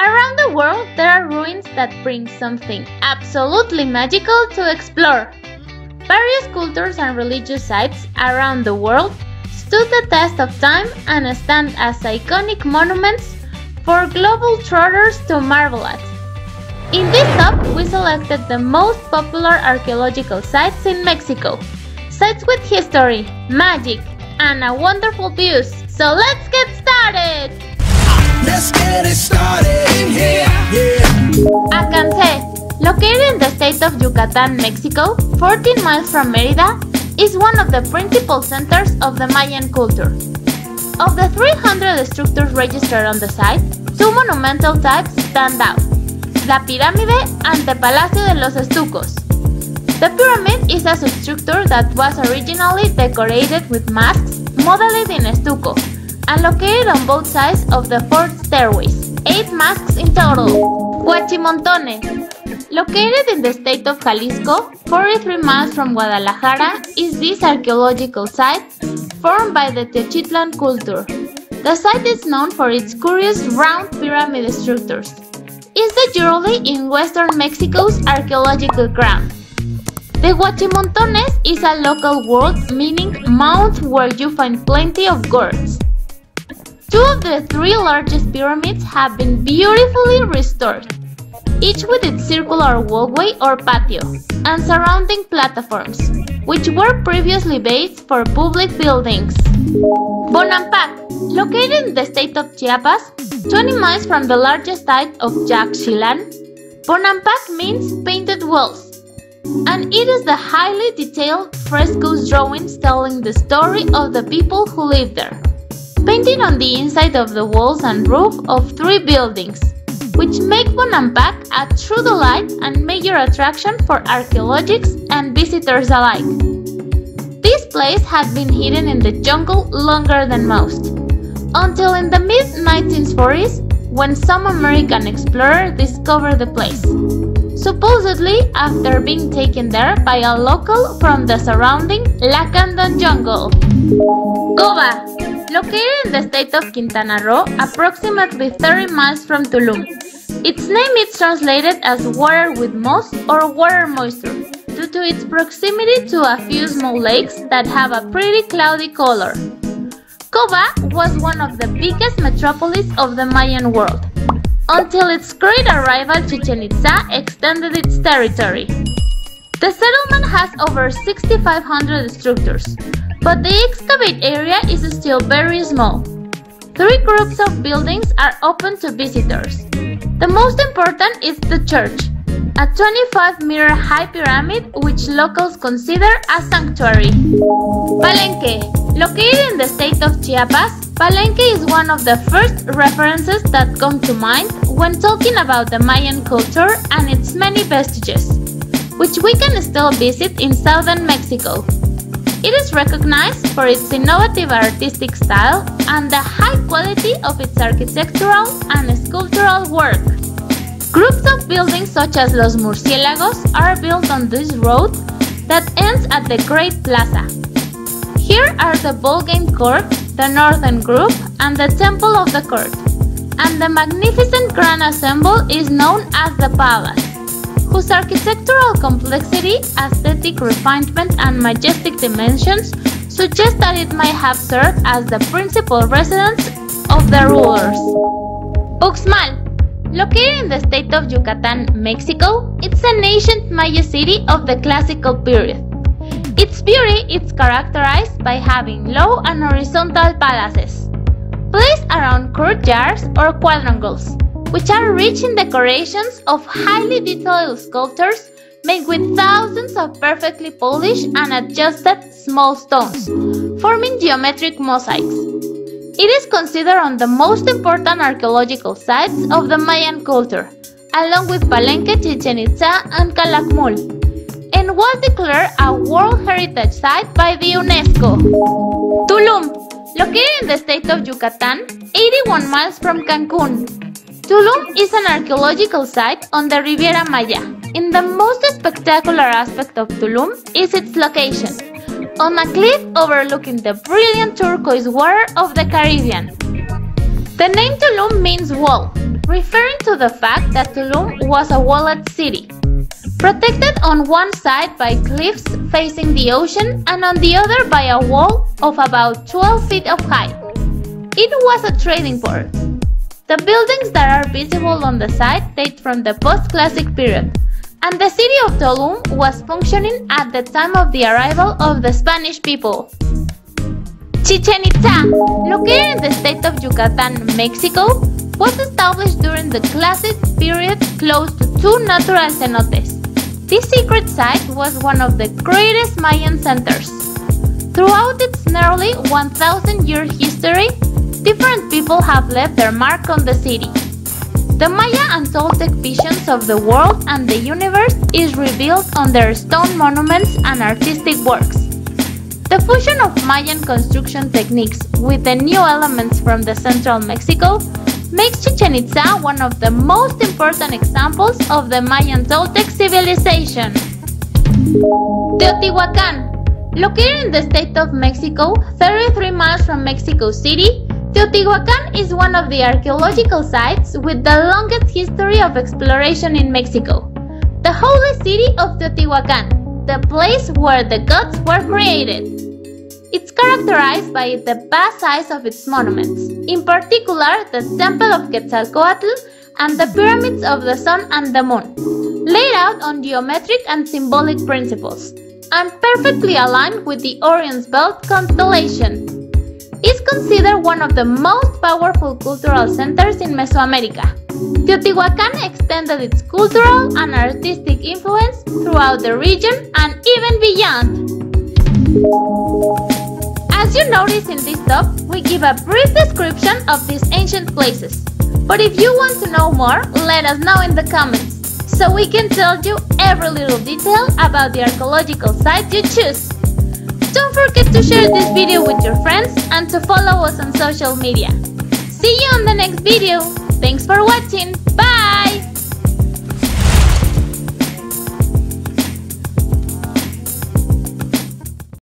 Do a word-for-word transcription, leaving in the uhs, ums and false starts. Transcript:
Around the world, there are ruins that bring something absolutely magical to explore. Various cultures and religious sites around the world stood the test of time and stand as iconic monuments for global trotters to marvel at. In this top, we selected the most popular archaeological sites in Mexico. Sites with history, magic, and a wonderful views. So let's get started! Let's get it started in here, yeah. Acancé, located in the state of Yucatan, Mexico, fourteen miles from Mérida, is one of the principal centers of the Mayan culture. Of the three hundred structures registered on the site, two monumental types stand out: La Pirámide and the Palacio de los Estucos. The pyramid is a substructure that was originally decorated with masks modeled in estuco and located on both sides of the four stairways, eight masks in total. Huachimontones, located in the state of Jalisco, forty-three miles from Guadalajara, is this archaeological site formed by the Teochtitlan culture. The site is known for its curious round pyramid structures. It's the jewelry in western Mexico's archaeological ground. The Huachimontones is a local word meaning mount where you find plenty of gourds. Two of the three largest pyramids have been beautifully restored, each with its circular walkway or patio, and surrounding platforms, which were previously bases for public buildings. Bonampak, located in the state of Chiapas, twenty miles from the largest site of Yaxchilan, Bonampak means painted walls, and it is the highly detailed frescoes drawings telling the story of the people who lived there, painted on the inside of the walls and roof of three buildings, which make Bonampak a true delight and major attraction for archaeologists and visitors alike. This place had been hidden in the jungle longer than most, until in the mid nineteen forties when some American explorer discovered the place, supposedly after being taken there by a local from the surrounding Lacandon jungle. Coba, located in the state of Quintana Roo, approximately thirty miles from Tulum. Its name is translated as water with moss or water moisture, due to its proximity to a few small lakes that have a pretty cloudy color. Coba was one of the biggest metropolis of the Mayan world, until its great arrival Chichen Itza extended its territory. The settlement has over six thousand five hundred structures, but the excavate area is still very small. Three groups of buildings are open to visitors. The most important is the church, a twenty-five meter high pyramid which locals consider a sanctuary. Palenque, located in the state of Chiapas, Palenque is one of the first references that come to mind when talking about the Mayan culture and its many vestiges, which we can still visit in southern Mexico. It is recognized for its innovative artistic style and the high quality of its architectural and sculptural work. Groups of buildings such as Los Murciélagos are built on this road that ends at the Great Plaza. Here are the ball game court, the Northern Group, and the Temple of the Court, and the magnificent Grand Assemble is known as the Palace, whose architectural complexity, aesthetic refinement, and majestic dimensions suggest that it might have served as the principal residence of the rulers. Uxmal, located in the state of Yucatan, Mexico, it's an ancient Maya city of the classical period. Its beauty is characterized by having low and horizontal palaces, placed around courtyards or quadrangles, which are rich in decorations of highly detailed sculptures made with thousands of perfectly polished and adjusted small stones, forming geometric mosaics. It is considered one of the most important archaeological sites of the Mayan culture, along with Palenque, Chichen Itza, and Calakmul, and was declared a World Heritage Site by the UNESCO. Tulum, located in the state of Yucatan, eighty-one miles from Cancun. Tulum is an archaeological site on the Riviera Maya. And the most spectacular aspect of Tulum is its location, on a cliff overlooking the brilliant turquoise water of the Caribbean. The name Tulum means wall, referring to the fact that Tulum was a walled city, protected on one side by cliffs facing the ocean and on the other by a wall of about twelve feet of height. It was a trading port. The buildings that are visible on the site date from the post-classic period, and the city of Tulum was functioning at the time of the arrival of the Spanish people. Chichen Itza, located in the state of Yucatan, Mexico, was established during the Classic period close to two natural cenotes. This secret site was one of the greatest Mayan centers. Throughout its nearly one thousand year history, different people have left their mark on the city. The Maya and Toltec visions of the world and the universe is revealed on their stone monuments and artistic works. The fusion of Mayan construction techniques with the new elements from the central Mexico makes Chichen Itza one of the most important examples of the Mayan Toltec civilization. Teotihuacan, located in the state of Mexico, thirty-three miles from Mexico City, Teotihuacan is one of the archaeological sites with the longest history of exploration in Mexico. The holy city of Teotihuacan, the place where the gods were created. It's characterized by the vast size of its monuments, in particular the Temple of Quetzalcoatl and the Pyramids of the Sun and the Moon, laid out on geometric and symbolic principles, and perfectly aligned with the Orion's Belt constellation. It's considered one of the most powerful cultural centers in Mesoamerica. Teotihuacan extended its cultural and artistic influence throughout the region and even beyond. As you notice in this talk, we give a brief description of these ancient places. But if you want to know more, let us know in the comments, so we can tell you every little detail about the archaeological site you choose. Don't forget to share this video with your friends and to follow us on social media. See you on the next video. Thanks for watching. Bye!